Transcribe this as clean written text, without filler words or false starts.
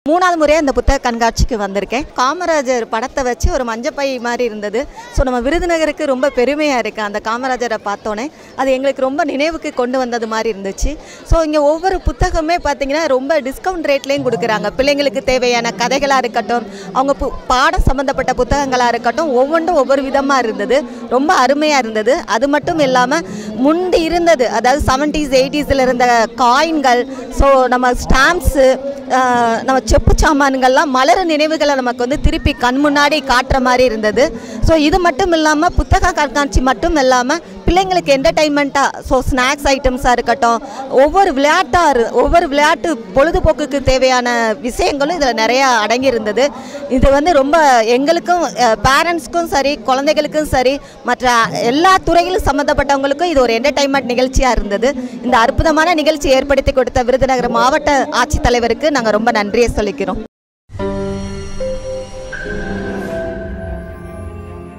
3வது முறையாக இந்த புத்தக கண்காட்சிக்கு வந்திருக்கேன். காமராஜர் படத்தை வச்சு ஒரு மஞ்சப்பை மாதிரி இருந்தது. ஸோ நம்ம விருதுநகருக்கு ரொம்ப பெருமையாக இருக்குது. அந்த காமராஜரை பார்த்தோன்னே அது எங்களுக்கு ரொம்ப நினைவுக்கு கொண்டு வந்தது மாதிரி இருந்துச்சு. ஸோ இங்கே ஒவ்வொரு புத்தகமே பார்த்திங்கன்னா ரொம்ப டிஸ்கவுண்ட் ரேட்லேயும் கொடுக்குறாங்க. பிள்ளைங்களுக்கு தேவையான கதைகளாக இருக்கட்டும், அவங்க பாடம் சம்மந்தப்பட்ட புத்தகங்களாக இருக்கட்டும், ஒவ்வொன்றும் ஒவ்வொரு விதமாக இருந்தது. ரொம்ப அருமையாக இருந்தது. அது மட்டும் இல்லாமல் முந்தி இருந்தது, அதாவது 70s 80s இருந்த காயின்கள், ஸோ நம்ம ஸ்டாம்ப்ஸு, நம்ம செப்பு சாமான்கள்லாம் மலர் நினைவுகளை நமக்கு வந்து திருப்பி கண் முன்னாடி காட்டுற மாதிரி இருந்தது. ஸோ இது மட்டும் இல்லாமல் புத்தக கண்காட்சி மட்டும் இல்லாமல் பிள்ளைங்களுக்கு என்டர்டைன்மெண்ட்டாக, ஸோ ஸ்நாக்ஸ் ஐட்டம்ஸாக இருக்கட்டும், ஒவ்வொரு விளையாட்டு பொழுதுபோக்குக்கு தேவையான விஷயங்களும் இதில் நிறையா அடங்கியிருந்தது. இது வந்து ரொம்ப எங்களுக்கும் பேரண்ட்ஸ்க்கும் சரி, குழந்தைகளுக்கும் சரி, மற்ற எல்லா துறையிலும் சம்மந்தப்பட்டவங்களுக்கும் இது ஒரு என்டர்டைன்மெண்ட் நிகழ்ச்சியாக இருந்தது. இந்த அற்புதமான நிகழ்ச்சி ஏற்படுத்தி கொடுத்த விருதுநகர் மாவட்ட ஆட்சித்தலைவருக்கு நாங்கள் ரொம்ப நன்றியை சொல்லிக்கிறோம்.